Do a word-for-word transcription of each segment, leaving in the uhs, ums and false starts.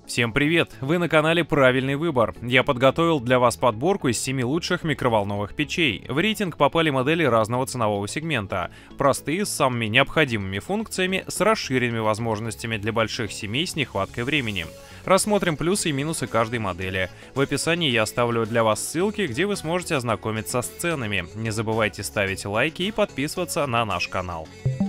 Всем привет! Вы на канале «Правильный выбор». Я подготовил для вас подборку из семи лучших микроволновых печей. В рейтинг попали модели разного ценового сегмента. Простые, с самыми необходимыми функциями, с расширенными возможностями для больших семей с нехваткой времени. Рассмотрим плюсы и минусы каждой модели. В описании я оставлю для вас ссылки, где вы сможете ознакомиться с ценами. Не забывайте ставить лайки и подписываться на наш канал.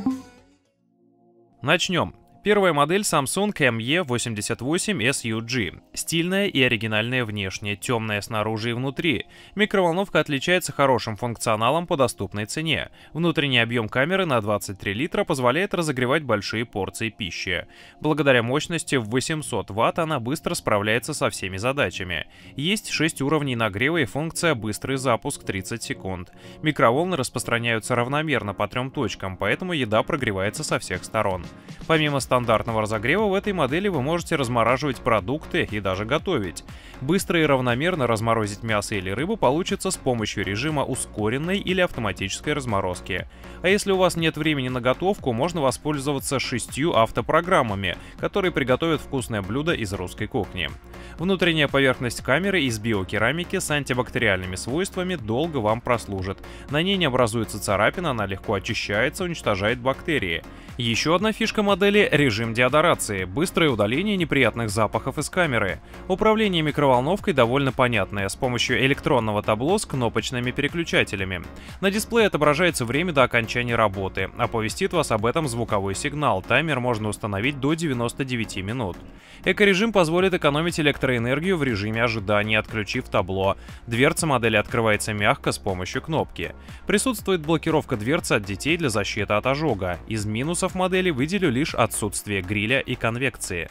Начнем. Первая модель Samsung эм и восемьдесят восемь эс ю джи. Стильная и оригинальная внешне, темная снаружи и внутри. Микроволновка отличается хорошим функционалом по доступной цене. Внутренний объем камеры на двадцать три литра позволяет разогревать большие порции пищи. Благодаря мощности в восемьсот ватт она быстро справляется со всеми задачами. Есть шесть уровней нагрева и функция «Быстрый запуск» тридцать секунд. Микроволны распространяются равномерно по трем точкам, поэтому еда прогревается со всех сторон. Помимо стандартного разогрева в этой модели вы можете размораживать продукты и даже готовить. Быстро и равномерно разморозить мясо или рыбу получится с помощью режима ускоренной или автоматической разморозки. А если у вас нет времени на готовку, можно воспользоваться шестью автопрограммами, которые приготовят вкусное блюдо из русской кухни. Внутренняя поверхность камеры из биокерамики с антибактериальными свойствами долго вам прослужит. На ней не образуется царапина, она легко очищается, уничтожает бактерии. Еще одна фишка модели — режим деодорации, быстрое удаление неприятных запахов из камеры. Управление микроволновкой довольно понятное, с помощью электронного табло с кнопочными переключателями. На дисплее отображается время до окончания работы, оповестит вас об этом звуковой сигнал, таймер можно установить до девяноста девяти минут. Эко-режим позволит экономить электроэнергию в режиме ожидания, отключив табло. Дверца модели открывается мягко с помощью кнопки. Присутствует блокировка дверцы от детей для защиты от ожога. Из минусов модели выделю лишь отсутствие гриля и конвекции.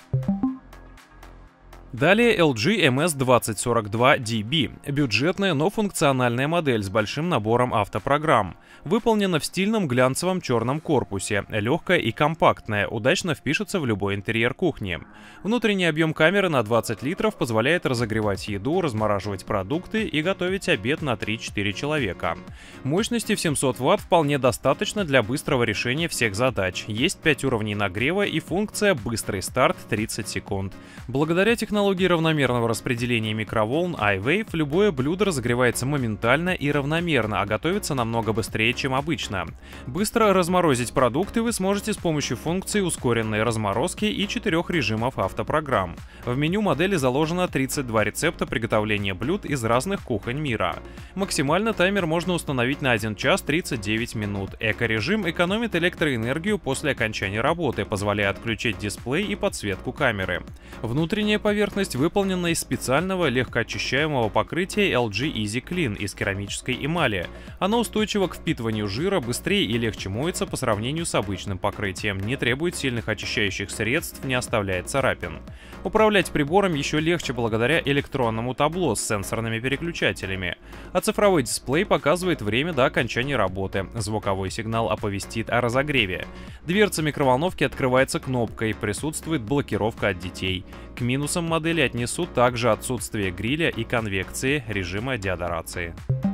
Далее эл джи эм эс двадцать сорок два ди би. Бюджетная, но функциональная модель с большим набором автопрограмм. Выполнена в стильном глянцевом черном корпусе, легкая и компактная, удачно впишется в любой интерьер кухни. Внутренний объем камеры на двадцать литров позволяет разогревать еду, размораживать продукты и готовить обед на три-четыре человека. Мощности в семьсот ватт вполне достаточно для быстрого решения всех задач. Есть пять уровней нагрева и функция «Быстрый старт» тридцать секунд. Благодаря технологии равномерного распределения микроволн iWave любое блюдо разогревается моментально и равномерно, а готовится намного быстрее, чем обычно. Быстро разморозить продукты вы сможете с помощью функции ускоренной разморозки и четырех режимов автопрограмм. В меню модели заложено тридцать два рецепта приготовления блюд из разных кухонь мира. Максимально таймер можно установить на один час тридцать девять минут. Эко-режим экономит электроэнергию после окончания работы, позволяя отключить дисплей и подсветку камеры. Внутренняя поверхность выполнена из специального легкоочищаемого покрытия эл джи Easy Clean из керамической эмали. Оно устойчиво к впитыванию жира, быстрее и легче моется по сравнению с обычным покрытием, не требует сильных очищающих средств, не оставляет царапин. Управлять прибором еще легче благодаря электронному табло с сенсорными переключателями. А цифровой дисплей показывает время до окончания работы. Звуковой сигнал оповестит о разогреве. Дверца микроволновки открывается кнопкой, присутствует блокировка от детей. К минусам модели отнесу также отсутствие гриля и конвекции режима деодорации.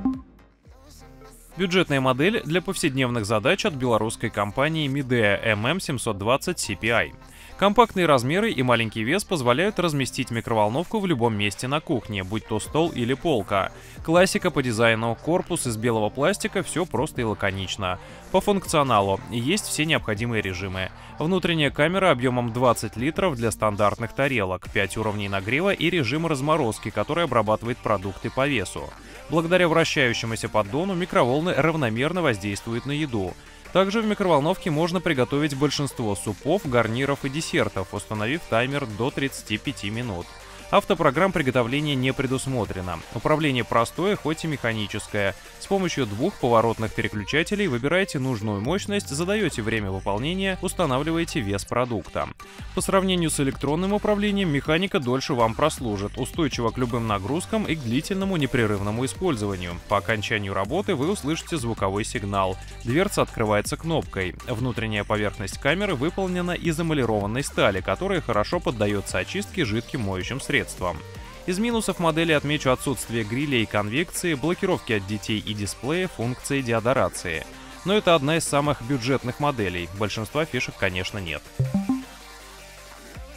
Бюджетная модель для повседневных задач от белорусской компании Midea эм эм семьсот двадцать си пи ай. Компактные размеры и маленький вес позволяют разместить микроволновку в любом месте на кухне, будь то стол или полка. Классика по дизайну, корпус из белого пластика, все просто и лаконично. По функционалу есть все необходимые режимы. Внутренняя камера объемом двадцать литров для стандартных тарелок, пять уровней нагрева и режим разморозки, который обрабатывает продукты по весу. Благодаря вращающемуся поддону микроволны равномерно воздействуют на еду. Также в микроволновке можно приготовить большинство супов, гарниров и десертов, установив таймер до тридцати пяти минут. Автопрограмм приготовления не предусмотрено. Управление простое, хоть и механическое. С помощью двух поворотных переключателей выбираете нужную мощность, задаете время выполнения, устанавливаете вес продукта. По сравнению с электронным управлением, механика дольше вам прослужит, устойчива к любым нагрузкам и к длительному непрерывному использованию. По окончанию работы вы услышите звуковой сигнал. Дверца открывается кнопкой. Внутренняя поверхность камеры выполнена из эмалированной стали, которая хорошо поддается очистке жидким моющим средством. Из минусов модели отмечу отсутствие гриля и конвекции, блокировки от детей и дисплея, функции деодорации. Но это одна из самых бюджетных моделей, большинства фишек, конечно, нет.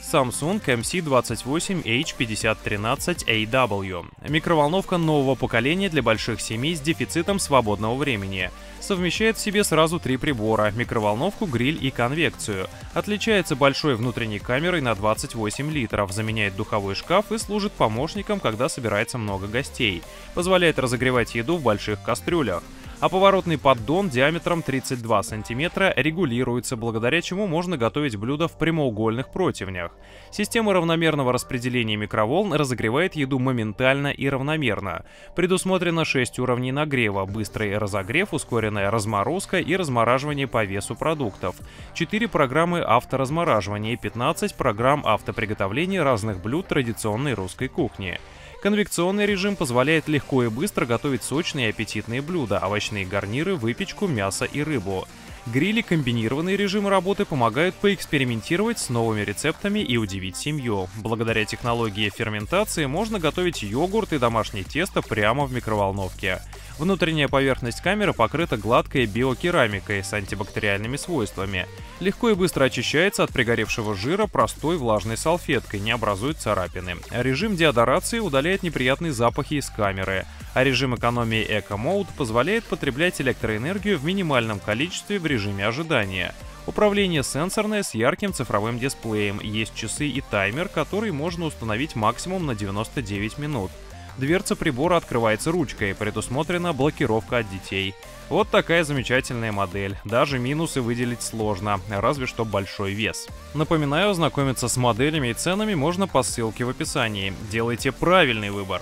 Samsung эм си двадцать восемь эйч пятьдесят тринадцать эй дабл ю. Микроволновка нового поколения для больших семей с дефицитом свободного времени. Совмещает в себе сразу три прибора – микроволновку, гриль и конвекцию. Отличается большой внутренней камерой на двадцать восемь литров, заменяет духовой шкаф и служит помощником, когда собирается много гостей. Позволяет разогревать еду в больших кастрюлях. А поворотный поддон диаметром тридцать два сантиметра регулируется, благодаря чему можно готовить блюда в прямоугольных противнях. Система равномерного распределения микроволн разогревает еду моментально и равномерно. Предусмотрено шесть уровней нагрева: быстрый разогрев, ускоренная разморозка и размораживание по весу продуктов, четыре программы авторазмораживания и пятнадцать программ автоприготовления разных блюд традиционной русской кухни. Конвекционный режим позволяет легко и быстро готовить сочные и аппетитные блюда, овощные гарниры, выпечку, мясо и рыбу. Грили комбинированный режим работы помогают поэкспериментировать с новыми рецептами и удивить семью. Благодаря технологии ферментации можно готовить йогурт и домашнее тесто прямо в микроволновке. Внутренняя поверхность камеры покрыта гладкой биокерамикой с антибактериальными свойствами. Легко и быстро очищается от пригоревшего жира простой влажной салфеткой, не образует царапины. Режим деодорации удаляет неприятные запахи из камеры, а режим экономии Eco Mode позволяет потреблять электроэнергию в минимальном количестве в режиме ожидания. Управление сенсорное с ярким цифровым дисплеем, есть часы и таймер, который можно установить максимум на девяносто девять минут. Дверца прибора открывается ручкой, предусмотрена блокировка от детей. Вот такая замечательная модель. Даже минусы выделить сложно, разве что большой вес. Напоминаю, ознакомиться с моделями и ценами можно по ссылке в описании. Делайте правильный выбор.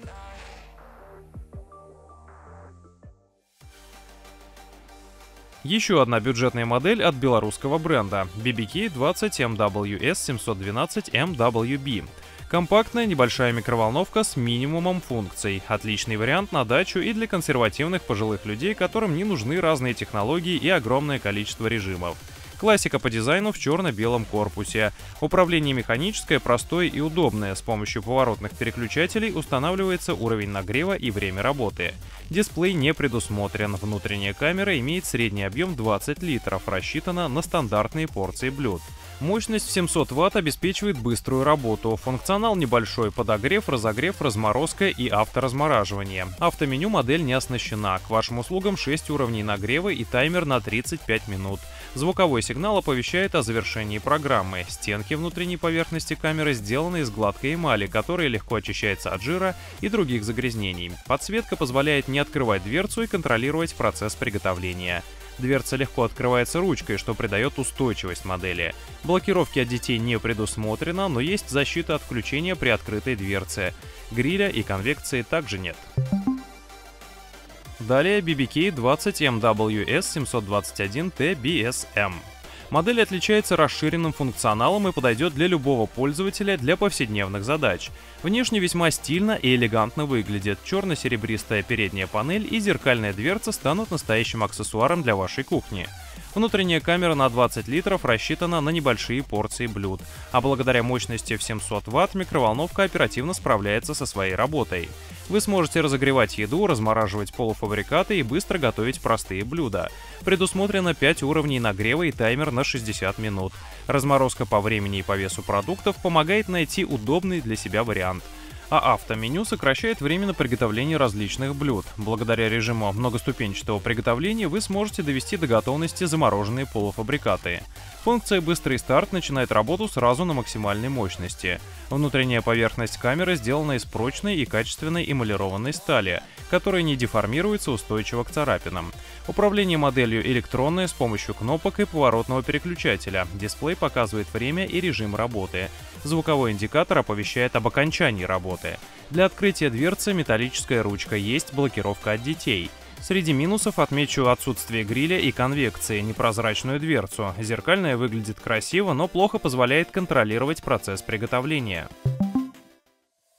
Еще одна бюджетная модель от белорусского бренда би би кей двадцать эм дабл ю эс семьсот двенадцать эм дабл ю би. Компактная небольшая микроволновка с минимумом функций. Отличный вариант на дачу и для консервативных пожилых людей, которым не нужны разные технологии и огромное количество режимов. Классика по дизайну в черно-белом корпусе. Управление механическое, простое и удобное. С помощью поворотных переключателей устанавливается уровень нагрева и время работы. Дисплей не предусмотрен. Внутренняя камера имеет средний объем двадцать литров, рассчитана на стандартные порции блюд. Мощность в семьсот ватт обеспечивает быструю работу. Функционал небольшой: подогрев, разогрев, разморозка и авторазмораживание. Автоменю модель не оснащена. К вашим услугам шесть уровней нагрева и таймер на тридцать пять минут. Звуковой сигнал оповещает о завершении программы. Стенки внутренней поверхности камеры сделаны из гладкой эмали, которая легко очищается от жира и других загрязнений. Подсветка позволяет не открывать дверцу и контролировать процесс приготовления. Дверца легко открывается ручкой, что придает устойчивость модели. Блокировки от детей не предусмотрено, но есть защита от включения при открытой дверце. Гриля и конвекции также нет. Далее би би кей двадцать эм дабл ю эс семьсот двадцать один ти би эс эм. Модель отличается расширенным функционалом и подойдет для любого пользователя для повседневных задач. Внешне весьма стильно и элегантно выглядит. Черно-серебристая передняя панель и зеркальная дверца станут настоящим аксессуаром для вашей кухни. Внутренняя камера на двадцать литров рассчитана на небольшие порции блюд, а благодаря мощности в семьсот ватт микроволновка оперативно справляется со своей работой. Вы сможете разогревать еду, размораживать полуфабрикаты и быстро готовить простые блюда. Предусмотрено пять уровней нагрева и таймер на шестьдесят минут. Разморозка по времени и по весу продуктов помогает найти удобный для себя вариант. А автоменю сокращает время на приготовление различных блюд. Благодаря режиму многоступенчатого приготовления вы сможете довести до готовности замороженные полуфабрикаты. Функция «Быстрый старт» начинает работу сразу на максимальной мощности. Внутренняя поверхность камеры сделана из прочной и качественной эмалированной стали, которая не деформируется, устойчиво к царапинам. Управление моделью электронное с помощью кнопок и поворотного переключателя. Дисплей показывает время и режим работы. Звуковой индикатор оповещает об окончании работы. Для открытия дверцы металлическая ручка, есть блокировка от детей. Среди минусов отмечу отсутствие гриля и конвекции, непрозрачную дверцу. Зеркальная выглядит красиво, но плохо позволяет контролировать процесс приготовления.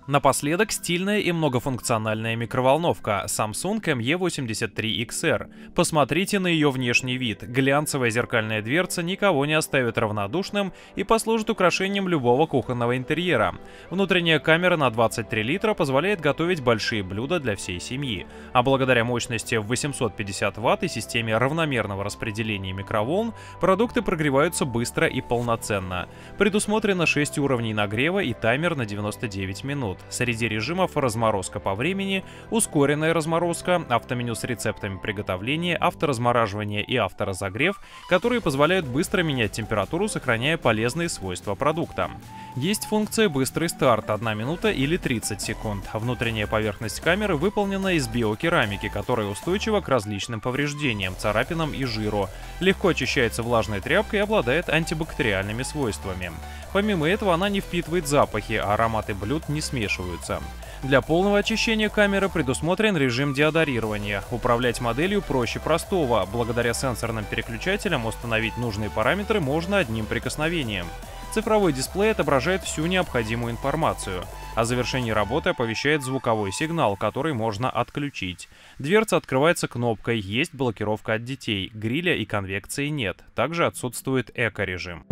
Напоследок, стильная и многофункциональная микроволновка Samsung эм и восемьдесят три икс эр. Посмотрите на ее внешний вид. Глянцевая зеркальная дверца никого не оставит равнодушным и послужит украшением любого кухонного интерьера. Внутренняя камера на двадцать три литра позволяет готовить большие блюда для всей семьи. А благодаря мощности в восемьсот пятьдесят ватт и системе равномерного распределения микроволн, продукты прогреваются быстро и полноценно. Предусмотрено шесть уровней нагрева и таймер на девяносто девять минут. Среди режимов: разморозка по времени, ускоренная разморозка, автоменю с рецептами приготовления, авторазмораживание и авторазогрев, которые позволяют быстро менять температуру, сохраняя полезные свойства продукта. Есть функция «Быстрый старт» — одна минута или тридцать секунд. Внутренняя поверхность камеры выполнена из биокерамики, которая устойчива к различным повреждениям, царапинам и жиру. Легко очищается влажной тряпкой и обладает антибактериальными свойствами. Помимо этого, она не впитывает запахи, а ароматы блюд не смешиваются. Для полного очищения камеры предусмотрен режим деодорирования. Управлять моделью проще простого. Благодаря сенсорным переключателям установить нужные параметры можно одним прикосновением. Цифровой дисплей отображает всю необходимую информацию. О завершении работы оповещает звуковой сигнал, который можно отключить. Дверца открывается кнопкой, есть блокировка от детей, гриля и конвекции нет. Также отсутствует эко-режим.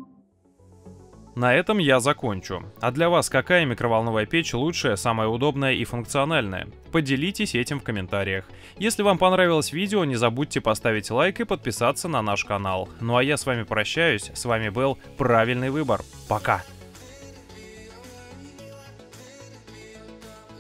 На этом я закончу. А для вас какая микроволновая печь лучшая, самая удобная и функциональная? Поделитесь этим в комментариях. Если вам понравилось видео, не забудьте поставить лайк и подписаться на наш канал. Ну а я с вами прощаюсь. С вами был Правильный выбор. Пока!